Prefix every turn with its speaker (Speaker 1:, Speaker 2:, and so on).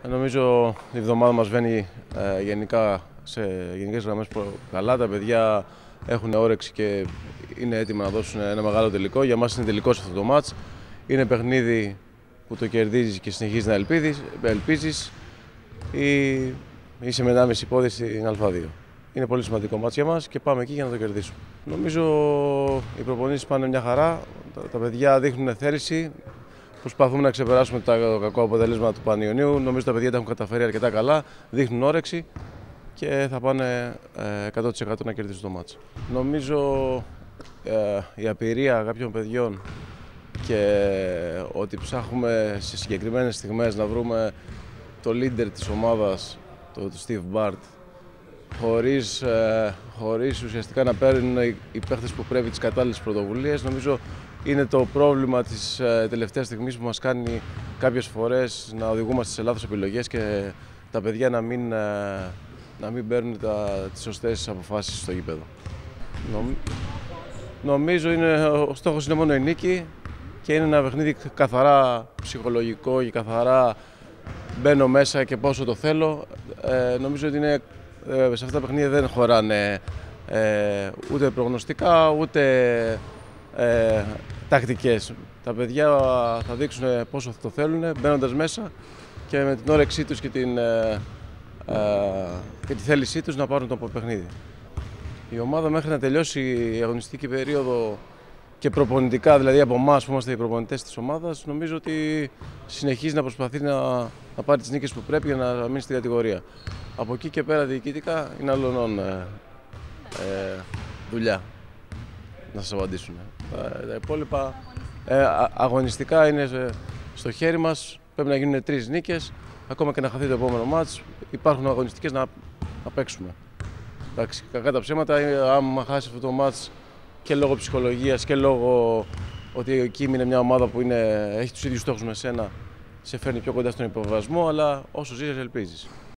Speaker 1: Νομίζω η εβδομάδα μας βαίνει γενικά σε γενικές γραμμές καλά. Τα παιδιά έχουν όρεξη και είναι έτοιμα να δώσουν ένα μεγάλο τελικό. Για μας είναι τελικός αυτό το μάτς. Είναι παιχνίδι που το κερδίζεις και συνεχίζεις να ελπίζεις ή είσαι με 1,5 πόδι στην Α2. Είναι πολύ σημαντικό μάτς για μας και πάμε εκεί για να το κερδίσουμε. Νομίζω οι προπονήσεις πάνε μια χαρά. Τα παιδιά δείχνουν θέληση. Προσπαθούμε να ξεπεράσουμε το κακό αποτέλεσμα του Πανιωνίου. Νομίζω τα παιδιά τα έχουν καταφέρει αρκετά καλά, δείχνουν όρεξη και θα πάνε 100% να κερδίσουν το μάτς. Νομίζω η απειρία κάποιων παιδιών και ότι ψάχνουμε σε συγκεκριμένες στιγμές να βρούμε το leader της ομάδας, τον Steve Bart, χωρίς ουσιαστικά να παίρνουν οι παίχτες που πρέπει τις κατάλληλες πρωτοβουλίες. Νομίζω είναι το πρόβλημα της τελευταίας στιγμής που μας κάνει κάποιες φορές να οδηγούμαστε σε λάθος επιλογές και τα παιδιά να μην παίρνουν τις σωστές αποφάσεις στο γήπεδο. Νομίζω ο στόχος είναι μόνο η νίκη και είναι ένα παιχνίδι καθαρά ψυχολογικό και καθαρά μπαίνω μέσα και πόσο το θέλω. Νομίζω ότι σε αυτά τα παιχνίδια δεν χωράνε ούτε προγνωστικά ούτε τακτικές. Τα παιδιά θα δείξουν πόσο το θέλουν μπαίνοντας μέσα και με την όρεξή τους και τη θέλησή τους να πάρουν το παιχνίδι. Η ομάδα μέχρι να τελειώσει η αγωνιστική περίοδο και προπονητικά, δηλαδή από εμάς που είμαστε οι προπονητές της ομάδας, νομίζω ότι συνεχίζει να προσπαθεί να πάρει τις νίκες που πρέπει για να μείνει στην κατηγορία. Από εκεί και πέρα διοικητικά είναι άλλον δουλειά να σας απαντήσουν. Τα υπόλοιπα αγωνιστικά είναι στο χέρι μας, πρέπει να γίνουν 3 νίκες, ακόμα και να χαθεί το επόμενο μάτς, υπάρχουν αγωνιστικές να παίξουμε. Εντάξει, κακά τα ψέματα, άμα χάσει αυτό το μάτς και λόγω ψυχολογίας και λόγω ότι η ΚΙΜ είναι μια ομάδα που έχει τους ίδιους στόχους με σένα, σε φέρνει πιο κοντά στον υποβιβασμό, αλλά όσο ζεις ελπίζεις.